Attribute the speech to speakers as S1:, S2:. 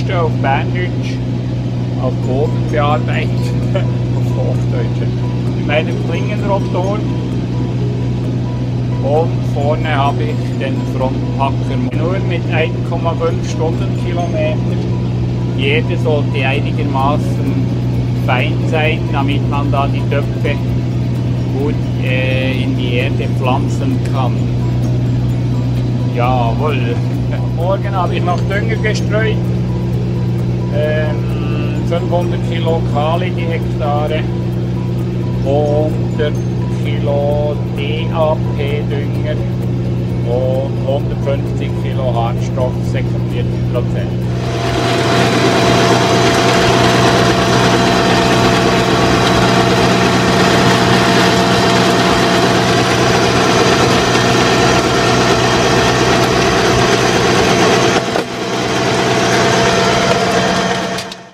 S1: Piste auf Berndeutsch, auf Boden bearbeiten, auf Hochdeutsch. Mit einem Klingenrotor. Und vorne habe ich den Frontpacker nur mit 1,5 Stundenkilometer. Jeder sollte einigermaßen fein sein, damit man da die Töpfe gut in die Erde pflanzen kann. Jawohl. Morgen habe ich noch Dünger gestreut. 500 Kilo Kali die Hektare. 100 Kilo DAP-Dünger und 150 Kilo Hartstoff, 46%.